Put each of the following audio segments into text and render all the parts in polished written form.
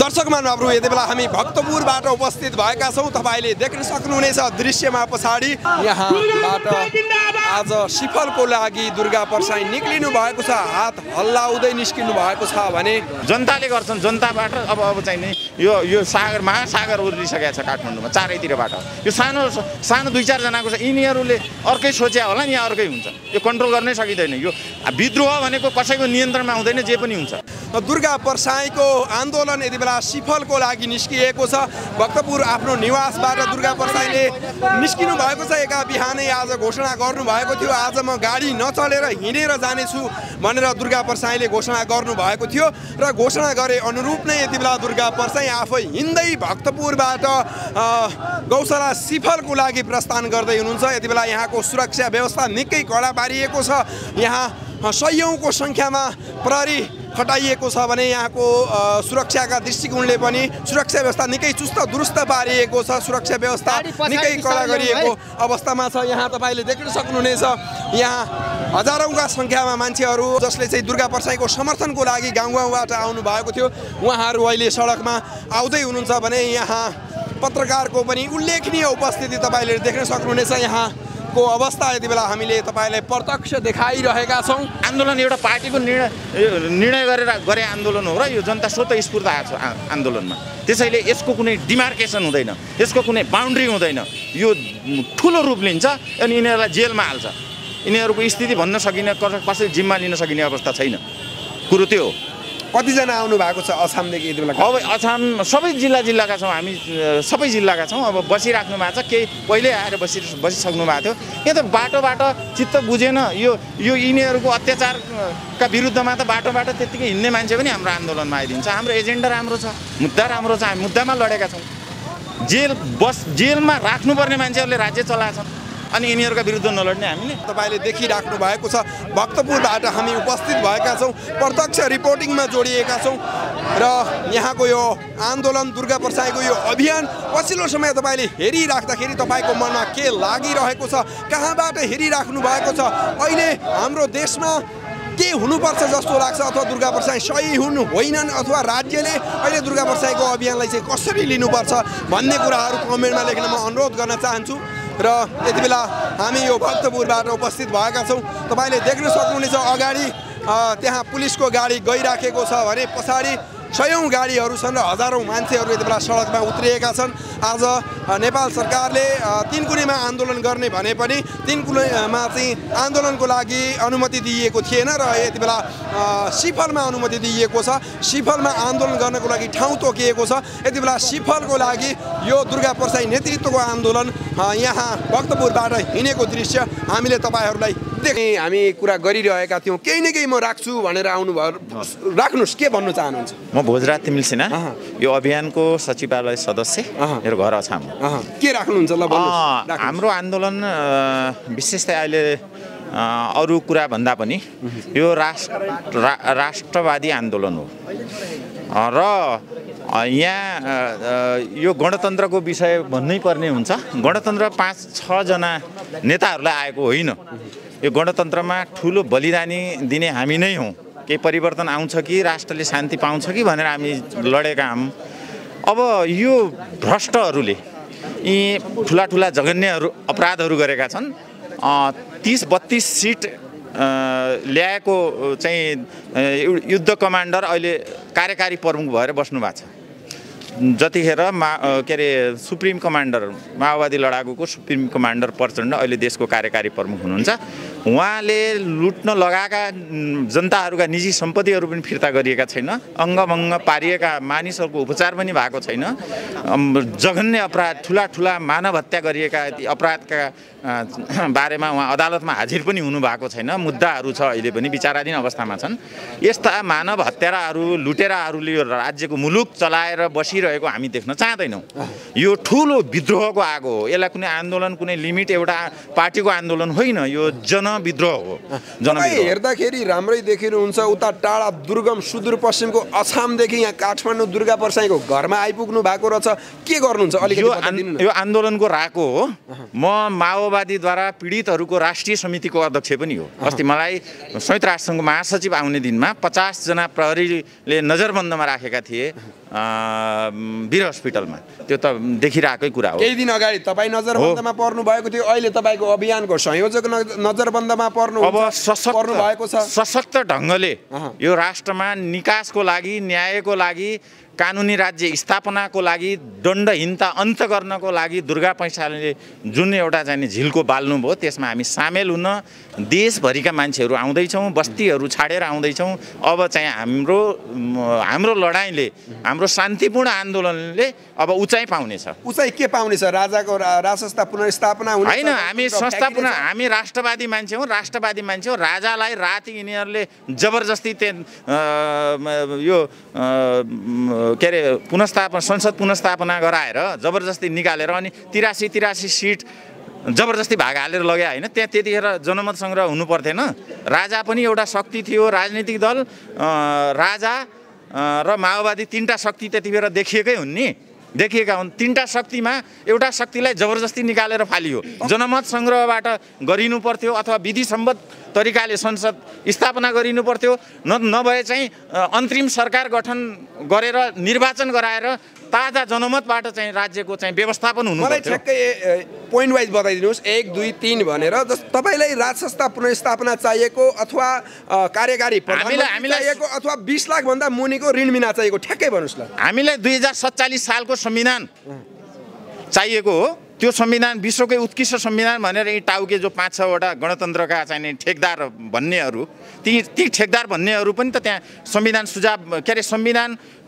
दर्शक महानुभावहरु यति बेला हामी भक्तपुरबाट उपस्थित भएका छौं। तपाईले देख्न सक्नुहुनेछ दृश्यमा पछाडी यहाँबाट आज सिफलको लागि दुर्गा परसाई निक्लिनु भएको छ। हात हल्लाउँदै निस्किनु भएको छ भने जनताले गर्छन्। जनताबाट अब चाहिँ नि यो सागर महासागर उर्लिसकेको छ काठमाडौँमा चारैतिरबाट। यो सानो दुई चार जनाको छ। यिनीहरूले अर्कै सोच्या होला नि, अर्कै हुन्छ। यो कन्ट्रोल गर्नै सकिँदैन। यो विद्रोह भनेको कसैको नियन्त्रणमा हुँदैन, जे पनि हुन्छ। दुर्गा परसाईको आन्दोलन यति बेला सिफलको लागि निस्किएको छ। भक्तपुर आफ्नो निवासबाट दुर्गा परसाईले निस्किनु भएको छ। एका बिहानै आज घोषणा गर्नु भएको थियो, आज म गाडी नचलेर हिँडेर जानेछु भनेर दुर्गा परसाईले घोषणा गर्नु भएको थियो र घोषणा गरे अनुरूप नै यति बेला दुर्गा परसाई आफै हिँड्दै भक्तपुरबाट गौशाला सिफलको लागि प्रस्थान गर्दै हुनुहुन्छ। यति बेला यहाँको सुरक्षा व्यवस्था निकै कडा पारिएको छ। यहाँ सयौंको संख्यामा प्रहरी खटाइएको छ भने यहाँको सुरक्षाका दृष्टिकोणले पनि सुरक्षा व्यवस्था निकै चुस्त दुरुस्त पारिएको छ। सुरक्षा व्यवस्था निकै कडा गरिएको अवस्थामा छ। यहाँ तपाईले देख्न सक्नुहुनेछ, यहाँ हजारौंका संख्यामा मान्छेहरू जसले चाहिँ दुर्गा परसाईको समर्थनको लागि गाउँ-गाउँबाट आउनु भएको थियो, उहाँहरू अहिले सडकमा आउँदै हुनुहुन्छ भने यहाँ पत्रकारको पनि उल्लेखनीय उपस्थिति तपाईले देख्न सक्नुहुनेछ। यहाँ को अवस्था यति बेला हामीले तपाईलाई प्रत्यक्ष देखाइरहेका छौं। आन्दोलन एउटा पार्टीको निर्णय गरे आन्दोलन हो र यो जनता स्वतःस्फूर्त आएको छ आन्दोलनमा। त्यसैले यसको कुनै डिमार्केसन हुँदैन, यसको कुनै बाउन्ड्री हुँदैन। यो ठुलो रूप लिन्छ अनि यिनीहरूलाई जेलमा हाल्छ। यिनीहरूको स्थिति भन्न सकिने, कसै जिम्मा लिन सकिने अवस्था छैन। कुरो त्यो हो। कतिजना आउनु भएको छ अछामदेखि यति बेला? अब अछाम सबै जिल्लाका छौँ हामी, सबै जिल्लाका छौँ। अब बसिराख्नु भएको छ, केही पहिले आएर बसिसक्नु भएको थियो। यहाँ त बाटोबाट चित्त बुझेन। यो यिनीहरूको अत्याचारका विरुद्धमा त बाटोबाट त्यत्तिकै हिँड्ने मान्छे पनि हाम्रो आन्दोलनमा आइदिन्छ। हाम्रो एजेन्डा राम्रो छ, मुद्दा राम्रो छ, हामी मुद्दामा लडेका छौँ। जेलमा राख्नुपर्ने मान्छेहरूले राज्य चलाएछन् अनि यिनीहरूका विरुद्ध नलड्ने हामीले। तपाईले देखिराख्नु भएको छ, भक्तपुरबाट हामी उपस्थित भएका छौँ, प्रत्यक्ष रिपोर्टिङमा जोडिएका छौँ र यहाँको यो आन्दोलन दुर्गा परसाईको यो अभियान पछिल्लो समय तपाईले हेरिराख्दाखेरि तपाईको मनमा के लागिरहेको छ, कहाँबाट हेरिराख्नु भएको छ? अहिले हाम्रो देशमा के हुनुपर्छ जस्तो लाग्छ? अथवा दुर्गा परसाई सही हुनु होइनन्, अथवा राज्यले अहिले दुर्गा परसाईको अभियानलाई चाहिँ कसरी लिनुपर्छ भन्ने कुराहरू कमेन्टमा लेख्न म अनुरोध गर्न चाहन्छु। र यति बेला हामी यो भक्तपुरबाट उपस्थित भएका छौँ। तपाईले देख्न सक्नुहुनेछ अगाडि त्यहाँ पुलिसको गाडी गइराखेको छ भने पछाडि सयौं गाडीहरू छन् र हजारौं मान्छेहरू यति बेला सडकमा उत्रिएका छन्। आज नेपाल सरकारले तीनकुनेमा आन्दोलन गर्ने भने पनि तीनकुनेमा चाहिँ आन्दोलनको लागि अनुमति दिएको थिएन र यति बेला सिफलमा अनुमति दिएको छ। सिफलमा आन्दोलन गर्नको लागि ठाउँ तोकिएको छ। यति बेला सिफलको लागि यो दुर्गा परसाई नेतृत्वको आन्दोलन यहाँ भक्तपुरबाट हिँडेको दृश्य हामीले तपाईहरूलाई देख्ने हामी कुरा गरिरहेका थियौँ। केही न केही म राख्छु भनेर आउनुभयो, राख्नुहोस्। के भन्नु चाहनुहुन्छ? म भोजराज तिमिल सिन्हा, यो अभियानको सचिवालय सदस्य, मेरो घर अछाम। के राख्नुहुन्छ ल भन्नुहोस्। हाम्रो आन्दोलन विशेषतः अहिले अरू कुरा भन्दा पनि यो राष्ट्रवादी आन्दोलन हो र यहाँ यो गणतन्त्रको विषय भन्नै पर्ने हुन्छ। गणतन्त्र 5-6 जना नेताहरूलाई आएको होइन। यो गणतन्त्रमा ठुलो बलिदानी दिने हामी नै हौँ। केही परिवर्तन आउँछ कि राष्ट्रले शान्ति पाउँछ कि भनेर हामी लडेका हौँ। अब यो भ्रष्टहरूले यी ठुला जघन्यहरू अपराधहरू गरेका छन्। 30-32 सिट ल्याएको चाहिँ युद्ध कमान्डर अहिले कार्यकारी प्रमुख भएर बस्नु भएको छ। जतिखेर के अरे सुप्रिम कमान्डर, माओवादी लडाकुको सुप्रिम कमान्डर प्रचण्ड अहिले देशको कार्यकारी प्रमुख हुनुहुन्छ। उहाँले लुट्न लगाएका जनताहरूका निजी सम्पत्तिहरू पनि फिर्ता गरिएका छैन। अङ्गभङ्ग पारिएका मानिसहरूको उपचार पनि भएको छैन। जघन्य अपराध, ठुला मानव हत्या गरिएका अपराधका बारेमा उहाँ अदालतमा हाजिर पनि हुनुभएको छैन। मुद्दाहरू छ, अहिले पनि विचाराधीन अवस्थामा छन्। यस्ता मानव हत्याराहरू, लुटेराहरूले यो राज्यको मुलुक चलाएर बसिरहेको हामी देख्न चाहदैनौँ। यो ठुलो विद्रोहको आगो हो। यसलाई कुनै आन्दोलन, कुनै लिमिट, एउटा पार्टीको आन्दोलन होइन। यो जनविद्रोह हो। जनविद्रोह हेर्दाखेरि राम्रै देखिनुहुन्छ। उता टाढा दुर्गम सुदूरपश्चिमको अछामदेखि यहाँ काठमाडौँ दुर्गा परसाईको घरमा आइपुग्नु भएको रहेछ। के गर्नुहुन्छ अलिकति बताइदिनु न। यो आन्दोलनको राको हो। म माओवादीद्वारा पीडितहरूको राष्ट्रिय समितिको अध्यक्ष पनि हो। अस्ति मलाई संयुक्त राष्ट्रसङ्घको महासचिव आउने दिनमा 50 जना प्रहरीले नजरबन्दमा राखेका थिए वीर हस्पिटलमा। त्यो त देखिरहेकै कुरा हो। केही दिन अगाडि तपाईँ नजरबन्दमा पर्नु भएको थियो, अहिले तपाईँको अभियानको संयोजक नजरबन्दमा पर्नु भएको छ। सशक्त ढङ्गले यो राष्ट्रमा निकासको लागि, न्यायको लागि, कानुनी राज्य स्थापनाको लागि, दण्डहीनता अन्त गर्नको लागि दुर्गा पैसाले जुन एउटा चाहिँ झिल्को बाल्नुभयो त्यसमा हामी सामेल हुन देशभरिका मान्छेहरू आउँदैछौँ, बस्तीहरू छाडेर आउँदैछौँ। अब चाहिँ हाम्रो लडाइँले, हाम्रो शान्तिपूर्ण आन्दोलनले अब उचाइ पाउनेछ। उचाइ के पाउनेछ? राजाको राजसंस्था पुनर्स्थापना हुने होइन। हामी हामी राष्ट्रवादी मान्छे हौँ, राष्ट्रवादी मान्छे हौँ। राजालाई राति यिनीहरूले जबरजस्ती यो के अरे संसद पुनर्स्थापना गराएर जबरजस्ती निकालेर अनि 83 सिट जबरजस्ती भाग हालेर लग्यो होइन। त्यतिखेर जनमत सङ्ग्रह हुनु पर्थेन। राजा पनि एउटा शक्ति थियो, राजनीतिक दल, राजा र माओवादी तीनटा शक्ति त्यतिखेर देखिएकै हुन् नि, देखिएका हुन्। तीनटा शक्तिमा एउटा शक्तिलाई जबरजस्ती निकालेर फालियो। जनमत सङ्ग्रहबाट गरिनु पर्थ्यो अथवा विधिसम्मत तरिकाले संसद स्थापना गरिनु पर्थ्यो। नभए चाहिँ अन्तरिम सरकार गठन गरेर निर्वाचन गराएर ताजा जनमतबाट चाहिँ राज्यको चाहिँ व्यवस्थापन हुनु मलाई ठ्याक्कै पोइन्ट वाइज बताइदिनुहोस् 1 2 3 भनेर। तपाईलाई राजसंस्था पुनर्स्थापना चाहिएको अथवा कार्यकारी प्रधानमन्त्री चाहिएको अथवा 20 लाख भन्दा मुनिको ऋण बिना चाहिएको, ठ्याक्कै भन्नुस् ल। हामीलाई 2047 सालको संविधान चाहिएको हो। त्यो संविधान विश्वकै उत्कृष्ट संविधान भनेर यी टाउके जो 5-6 वटा गणतन्त्रका चाहिँ ठेकदार भन्नेहरू, ती ठेकदार भन्नेहरू पनि त त्यहाँ संविधान सुझाव के अरे संविधान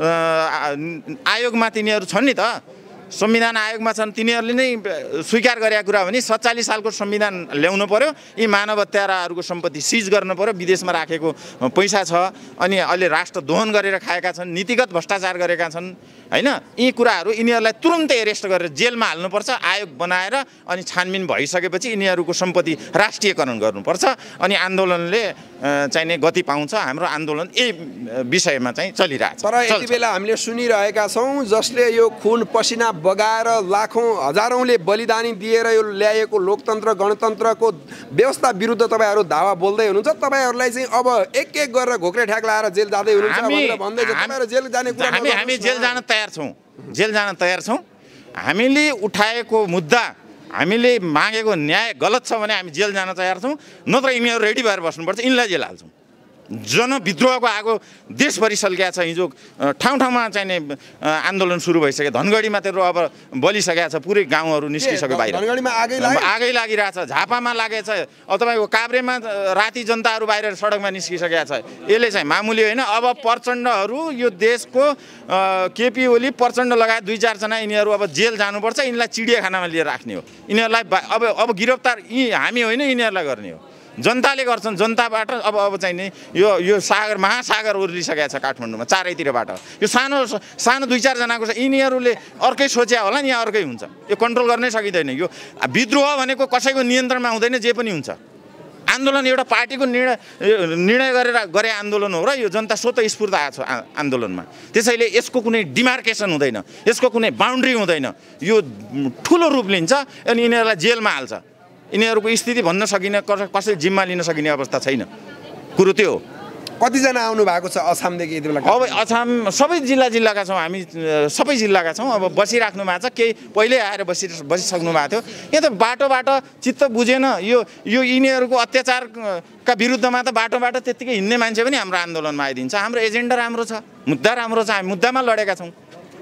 आयोगमा तिनीहरू छन् नि त। संविधान आयोगमा छन्, तिनीहरूले नै स्वीकार गरेका कुरा हो भने 47 सालको संविधान ल्याउनु पर्यो। यी मानव हत्याराहरूको सम्पत्ति सिज गर्नु पर्यो, विदेशमा राखेको पैसा छ, अनि अहिले राष्ट्र दोहन गरेर खाएका छन्, नीतिगत भ्रष्टाचार गरेका छन् होइन। यी कुराहरू यिनीहरूलाई तुरुन्तै एरेस्ट गरेर जेलमा हाल्नुपर्छ। आयोग बनाएर अनि छानबिन भइसकेपछि यिनीहरूको सम्पत्ति राष्ट्रियकरण गर्नुपर्छ। अनि आन्दोलनले चाहिने गति पाउँछ। हाम्रो आन्दोलन यही विषयमा चाहिँ चलिरहेछ। तर यति बेला हामीले सुनिरहेका छौँ जसले यो खुन पसिना बगाएर लाखौँ हजारौँले बलिदानी दिएर यो ल्याएको लोकतन्त्र गणतन्त्रको व्यवस्था विरुद्ध तपाईँहरू धावा बोल्दै हुनुहुन्छ। तपाईँहरूलाई चाहिँ अब एक गरेर घोक्रे ठ्याक लाएर जेल जाँदै हुनुहुन्छ भनेर भन्दै तपाईँहरू जेल जाने कुरा हामी जेल जान तयार छौँ। जेल जान तयार छौँ। हामीले उठाएको मुद्दा, हामीले मागेको न्याय गलत छ भने हामी जेल जान तयार छौँ। नत्र यिनीहरू रेडी भएर बस्नुपर्छ, यिनलाई जेल हाल्छौँ। जनविद्रोहको आगो देशभरि सल्किया छ। हिजो ठाउँ ठाउँमा चाहिने आन्दोलन सुरु भइसक्यो। धनगढीमा त्यो अब बलिसकेको छ, पुरै गाउँहरू निस्किसक्यो बाहिर। धनगढीमा आगै लागिरहेछ, झापामा लागेछ, अब तपाईँको काभ्रेमा राति जनताहरू बाहिर सडकमा निस्किसकेको छ। यसले चाहिँ मामुली होइन। अब प्रचण्डहरू यो देशको केपी ओली, प्रचण्ड लगायत 2-4 जना यिनीहरू अब जेल जानुपर्छ। यिनीहरूलाई चिडियाखानामा लिएर राख्ने हो। यिनीहरूलाई अब गिरफ्तार हामी होइन, यिनीहरूलाई गर्ने हो। जनताले गर्छन्। जनताबाट अब चाहिँ नि यो सागर महासागर उर्लिसकेको छ काठमाडौँमा चारैतिरबाट। यो सानो 2-4 जनाको छ। यिनीहरूले अर्कै सोच्या होला नि, यहाँ अर्कै हुन्छ। यो कन्ट्रोल गर्नै सकिँदैन। यो विद्रोह भनेको कसैको नियन्त्रणमा हुँदैन, जे पनि हुन्छ। आन्दोलन एउटा पार्टीको निर्णय गरे आन्दोलन हो र यो जनता स्वतःस्फूर्त आएको छ आन्दोलनमा। त्यसैले यसको कुनै डिमार्केसन हुँदैन, यसको कुनै बााउन्ड्री हुँदैन। यो ठुलो रूप लिन्छ अनि यिनीहरूलाई जेलमा हाल्छ। यिनीहरूको स्थिति भन्न सकिने, कसैले जिम्मा लिन सकिने अवस्था छैन। कुरो त्यो हो। कतिजना आउनु भएको छ अछामदेखि यति बेला? अब अछाम सबै जिल्लाका छौँ हामी, सबै जिल्लाका छौँ। अब बसिराख्नु भएको छ, केही पहिल्यै आएर बसिसक्नु भएको थियो। यहाँ त बाटोबाट चित्त बुझेन। यो यिनीहरूको अत्याचारका विरुद्धमा त बाटोबाट त्यत्तिकै हिँड्ने मान्छे पनि हाम्रो आन्दोलनमा आइदिन्छ। हाम्रो एजेन्डा राम्रो छ, मुद्दा राम्रो छ, हामी मुद्दामा लडेका छौँ।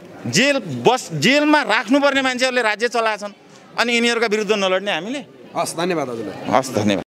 जेलमा राख्नुपर्ने मान्छेहरूले राज्य चलाएछन् अनि यिनीहरूका विरुद्ध नलड्ने हामीले। हस्, धन्यवाद हजुरलाई। हस्, धन्यवाद।